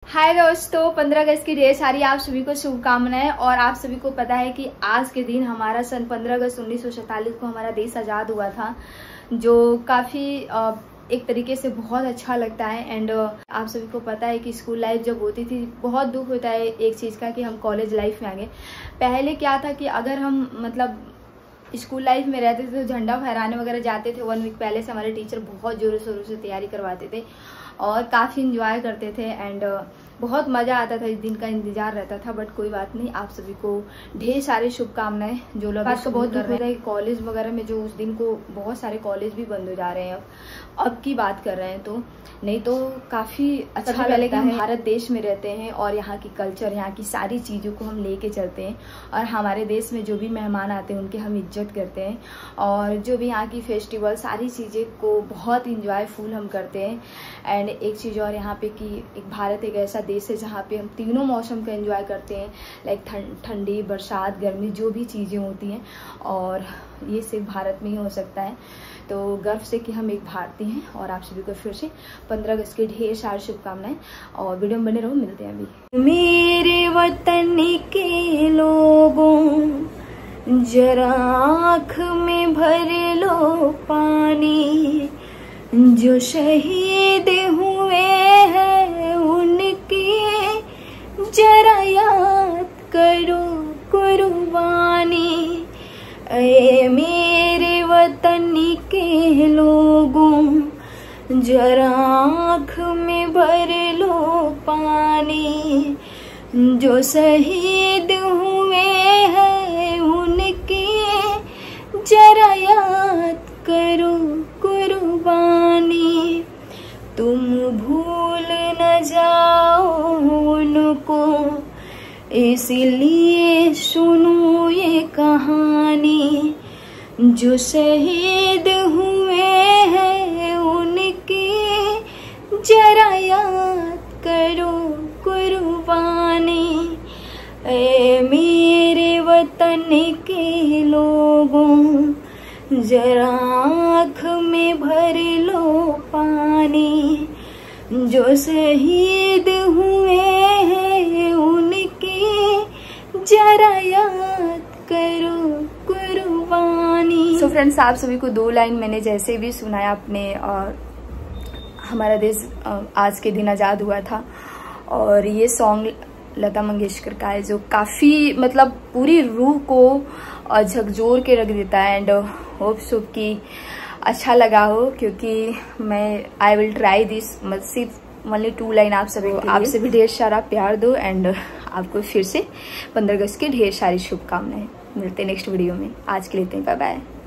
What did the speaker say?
हाय दोस्तों, 15 अगस्त की ढेर सारी आप सभी को शुभकामनाएं। और आप सभी को पता है कि आज के दिन हमारा सन 15 अगस्त 1947 को हमारा देश आज़ाद हुआ था, जो काफ़ी एक तरीके से बहुत अच्छा लगता है। एंड आप सभी को पता है कि स्कूल लाइफ जब होती थी बहुत दुख होता है एक चीज़ का कि हम कॉलेज लाइफ में आ गए। पहले क्या था कि अगर हम मतलब स्कूल लाइफ में रहते थे तो झंडा फहराने वगैरह जाते थे 1 वीक पहले से। हमारे टीचर बहुत जोरों शोरों से तैयारी करवाते थे और काफ़ी इंजॉय करते थे एंड बहुत मज़ा आता था। इस दिन का इंतजार रहता था। बट कोई बात नहीं, आप सभी को ढेर सारी शुभकामनाएं। जो लोग बात का बहुत दुख होता है कि कॉलेज वगैरह में जो उस दिन को बहुत सारे कॉलेज भी बंद हो जा रहे हैं अब की बात कर रहे हैं, तो नहीं तो काफ़ी अच्छा लगता है। भारत देश में रहते हैं और यहाँ की कल्चर, यहाँ की सारी चीज़ों को हम लेके चलते हैं और हमारे देश में जो भी मेहमान आते हैं उनकी हम इज्जत करते हैं और जो भी यहाँ की फेस्टिवल सारी चीज़ें को बहुत इंजॉयफुल हम करते हैं। एंड एक चीज़ और यहाँ पे कि एक भारत एक ऐसा देश है जहाँ पे हम तीनों मौसम का एंजॉय करते हैं, लाइक ठंडी, बरसात, गर्मी, जो भी चीज़ें होती हैं, और ये सिर्फ भारत में ही हो सकता है। तो गर्व से कि हम एक भारतीय हैं। और आप सभी को फिर से 15 अगस्त की ढेर सारी शुभकामनाएं और वीडियो में बने रहो। मिलते हैं अभी। मेरे वतन के लोगों जरा आँख में भर लो पानी, जो शहीद हुए हैं उनकी जरा याद करो कुर्बानी। ऐ मेरे वतन के लोगों जरा आँख में भर लो पानी, जो शहीद हुए हैं उनकी जरा याद करो कुर्बानी। तुम भूल न जाओ उनको, इसलिए सुनो ये कहानी, जो शहीद हुए हैं उनकी जरा याद करो कुर्बानी। ऐ मेरे वतन के लोगों जरा आँख में भर लो पानी, जो शहीद हुए हैं उनकी जरा याद करो कुर्बानी। सो फ्रेंड्स, आप सभी को 2 लाइन मैंने जैसे भी सुनाया अपने, और हमारा देश आज के दिन आज़ाद हुआ था। और ये सॉन्ग लता मंगेशकर का है जो काफ़ी मतलब पूरी रूह को झकझोर के रख देता है। एंड होप सो कि अच्छा लगा हो, क्योंकि मैं आई विल ट्राई दिस। सिर्फ ओनली 2 लाइन आप सभी ढेर सारा प्यार दो एंड आपको फिर से 15 अगस्त की ढेर सारी शुभकामनाएं। मिलते हैं नेक्स्ट वीडियो में। आज के लिए बाय बाय।